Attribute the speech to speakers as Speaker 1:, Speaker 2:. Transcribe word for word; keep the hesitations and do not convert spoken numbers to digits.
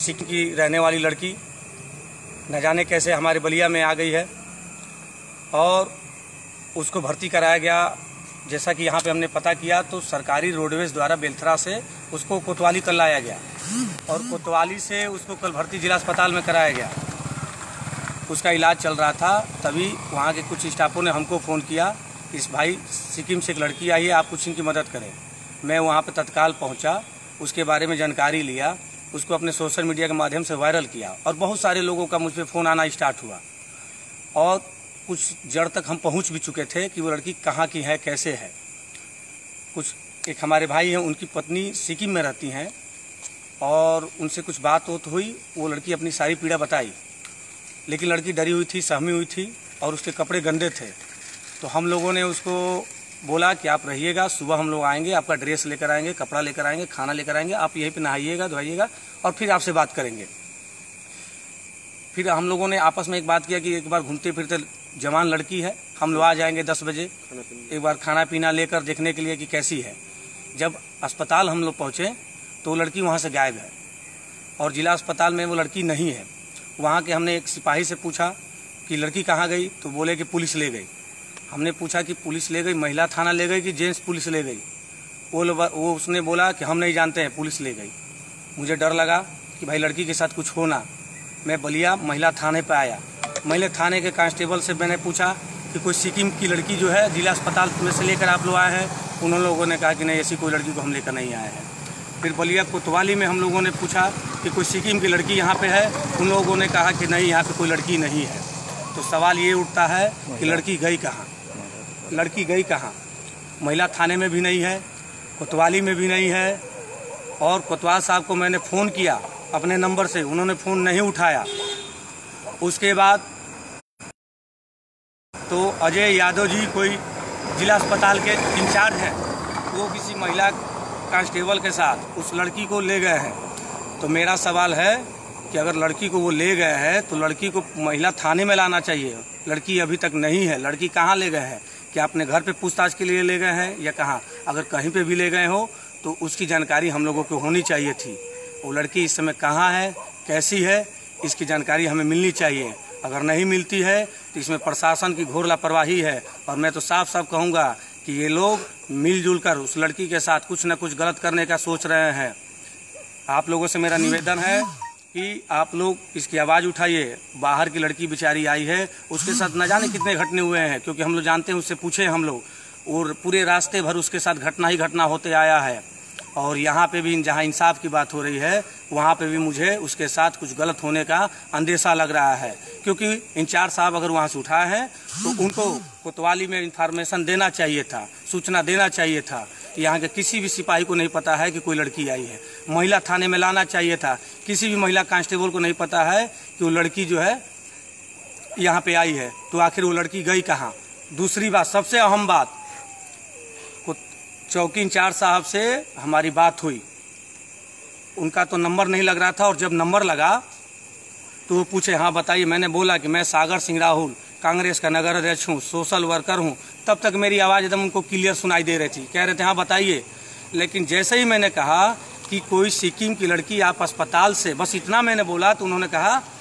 Speaker 1: सिक्किम की रहने वाली लड़की न जाने कैसे हमारे बलिया में आ गई है और उसको भर्ती कराया गया। जैसा कि यहाँ पे हमने पता किया तो सरकारी रोडवेज द्वारा बेलथरा से उसको कोतवाली कल लाया गया और कोतवाली से उसको कल भर्ती जिला अस्पताल में कराया गया। उसका इलाज चल रहा था, तभी वहाँ के कुछ स्टाफों ने हमको फ़ोन किया, इस भाई सिक्किम से एक लड़की आई है, आप कुछ इनकी मदद करें। मैं वहाँ पे तत्काल पहुँचा, उसके बारे में जानकारी लिया, उसको अपने सोशल मीडिया के माध्यम से वायरल किया और बहुत सारे लोगों का मुझ पर फ़ोन आना स्टार्ट हुआ और कुछ जड़ तक हम पहुंच भी चुके थे कि वो लड़की कहाँ की है, कैसे है। कुछ एक हमारे भाई हैं, उनकी पत्नी सिक्किम में रहती हैं और उनसे कुछ बात होत हुई, वो लड़की अपनी सारी पीड़ा बताई, लेकिन लड़की डरी हुई थी, सहमी हुई थी और उसके कपड़े गंदे थे। तो हम लोगों ने उसको बोला कि आप रहिएगा, सुबह हम लोग आएंगे, आपका ड्रेस लेकर आएंगे, कपड़ा लेकर आएंगे, खाना लेकर आएंगे, आप यहीं पे नहाइएगा धोइएगा और फिर आपसे बात करेंगे। फिर हम लोगों ने आपस में एक बात किया कि एक बार घूमते फिरते जवान लड़की है, हम लोग आ जाएंगे दस बजे, एक बार खाना पीना लेकर देखने के लिए कि कैसी है। जब अस्पताल हम लोग पहुँचे तो लड़की वहाँ से गायब है और जिला अस्पताल में वो लड़की नहीं है। वहाँ के हमने एक सिपाही से पूछा कि लड़की कहाँ गई, तो बोले कि पुलिस ले गई। हमने पूछा कि पुलिस ले गई, महिला थाना ले गई कि जेंट्स पुलिस ले गई? वो वो उसने बोला कि हम नहीं जानते हैं, पुलिस ले गई। मुझे डर लगा कि भाई लड़की के साथ कुछ होना। मैं बलिया महिला थाने पे आया। महिला थाने के कांस्टेबल से मैंने पूछा कि कोई सिक्किम की लड़की जो है जिला अस्पताल में से लेकर आप लोग आए हैं? उन लोगों ने कहा कि नहीं, ऐसी कोई लड़की को हम लेकर नहीं आए हैं। फिर बलिया कोतवाली में हम लोगों ने पूछा कि कोई सिक्किम की लड़की यहाँ पे है? उन लोगों ने कहा कि नहीं, यहाँ पे कोई लड़की नहीं है। तो सवाल ये उठता है कि लड़की गई कहाँ? लड़की गई कहाँ? महिला थाने में भी नहीं है, कोतवाली में भी नहीं है और कोतवाल साहब को मैंने फ़ोन किया अपने नंबर से, उन्होंने फ़ोन नहीं उठाया। उसके बाद तो अजय यादव जी कोई जिला अस्पताल के इंचार्ज हैं, वो किसी महिला कांस्टेबल के साथ उस लड़की को ले गए हैं। तो मेरा सवाल है कि अगर लड़की को वो ले गए हैं तो लड़की को महिला थाने में लाना चाहिए। लड़की अभी तक नहीं है, लड़की कहाँ ले गए हैं? क्या अपने घर पे पूछताछ के लिए ले गए हैं या कहाँ? अगर कहीं पे भी ले गए हो तो उसकी जानकारी हम लोगों को होनी चाहिए थी। वो लड़की इस समय कहाँ है, कैसी है, इसकी जानकारी हमें मिलनी चाहिए। अगर नहीं मिलती है तो इसमें प्रशासन की घोर लापरवाही है और मैं तो साफ साफ कहूँगा कि ये लोग मिलजुल कर उस लड़की के साथ कुछ न कुछ गलत करने का सोच रहे हैं। आप लोगों से मेरा निवेदन है कि आप लोग इसकी आवाज़ उठाइए। बाहर की लड़की बेचारी आई है, उसके साथ न जाने कितने घटने हुए हैं, क्योंकि हम लोग जानते हैं, उससे पूछे हम लोग, और पूरे रास्ते भर उसके साथ घटना ही घटना होते आया है। और यहाँ पे भी जहाँ इंसाफ की बात हो रही है वहाँ पे भी मुझे उसके साथ कुछ गलत होने का अंदेशा लग रहा है, क्योंकि इंचार्ज साहब अगर वहाँ से उठाए हैं तो उनको कोतवाली में इंफॉर्मेशन देना चाहिए था, सूचना देना चाहिए था। यहाँ के किसी भी सिपाही को नहीं पता है कि कोई लड़की आई है। महिला थाने में लाना चाहिए था। किसी भी महिला कांस्टेबल को नहीं पता है कि वो लड़की जो है यहाँ पे आई है। तो आखिर वो लड़की गई कहाँ? दूसरी बात, सबसे अहम बात, चौकी इंचार्ज साहब से हमारी बात हुई, उनका तो नंबर नहीं लग रहा था और जब नंबर लगा तो वो पूछे, हाँ बताइए। मैंने बोला कि मैं सागर सिंह राहुल कांग्रेस का नगर अध्यक्ष हूँ, सोशल वर्कर हूँ। तब तक मेरी आवाज़ एकदम उनको क्लियर सुनाई दे रही थी। कह रहे थे हाँ बताइए। लेकिन जैसे ही मैंने कहा कि कोई सिक्किम की लड़की आप अस्पताल से, बस इतना मैंने बोला तो उन्होंने कहा